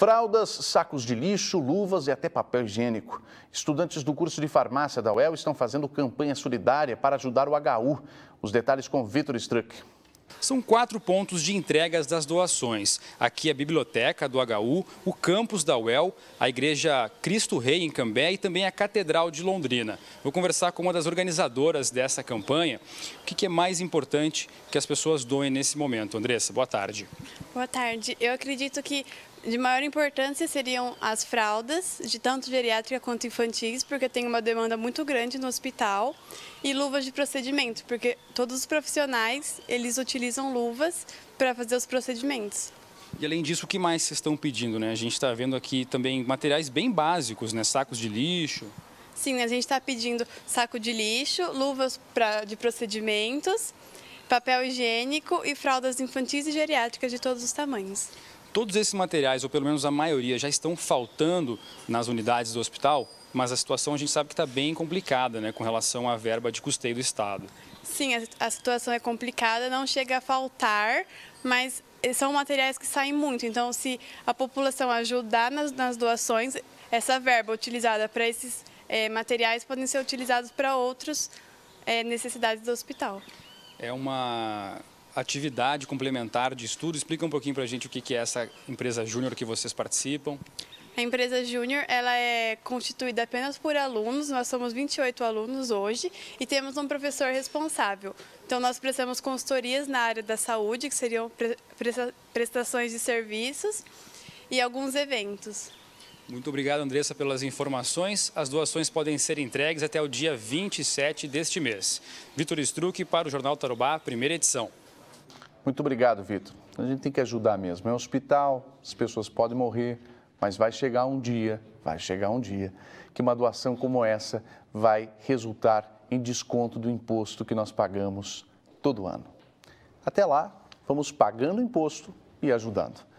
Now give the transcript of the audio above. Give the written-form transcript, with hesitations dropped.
Fraldas, sacos de lixo, luvas e até papel higiênico. Estudantes do curso de farmácia da UEL estão fazendo campanha solidária para ajudar o HU. Os detalhes com Vitor Struck. São 4 pontos de entregas das doações. Aqui a biblioteca do HU, o campus da UEL, a igreja Cristo Rei em Cambé e também a Catedral de Londrina. Vou conversar com uma das organizadoras dessa campanha. O que é mais importante que as pessoas doem nesse momento? Andressa, boa tarde. Boa tarde. Eu acredito que de maior importância seriam as fraldas, de tanto geriátrica quanto infantis, porque tem uma demanda muito grande no hospital, e luvas de procedimento, porque todos os profissionais, eles utilizam luvas para fazer os procedimentos. E além disso, o que mais vocês estão pedindo, né? A gente está vendo aqui também materiais bem básicos, né? Sacos de lixo. Sim, a gente está pedindo saco de lixo, luvas de procedimentos, papel higiênico e fraldas infantis e geriátricas de todos os tamanhos. Todos esses materiais, ou pelo menos a maioria, já estão faltando nas unidades do hospital, mas a situação a gente sabe que está bem complicada, né, com relação à verba de custeio do Estado. Sim, a situação é complicada, não chega a faltar, mas são materiais que saem muito. Então, se a população ajudar nas doações, essa verba utilizada para esses materiais podem ser utilizados para outras necessidades do hospital. É uma atividade complementar de estudo. Explica um pouquinho para a gente o que é essa empresa júnior que vocês participam. A empresa júnior, ela é constituída apenas por alunos, nós somos 28 alunos hoje e temos um professor responsável. Então, nós prestamos consultorias na área da saúde, que seriam prestações de serviços e alguns eventos. Muito obrigado, Andressa, pelas informações. As doações podem ser entregues até o dia 27 deste mês. Vitor Struck para o Jornal Tarobá, primeira edição. Muito obrigado, Vitor. A gente tem que ajudar mesmo. É um hospital, as pessoas podem morrer, mas vai chegar um dia que uma doação como essa vai resultar em desconto do imposto que nós pagamos todo ano. Até lá, vamos pagando imposto e ajudando.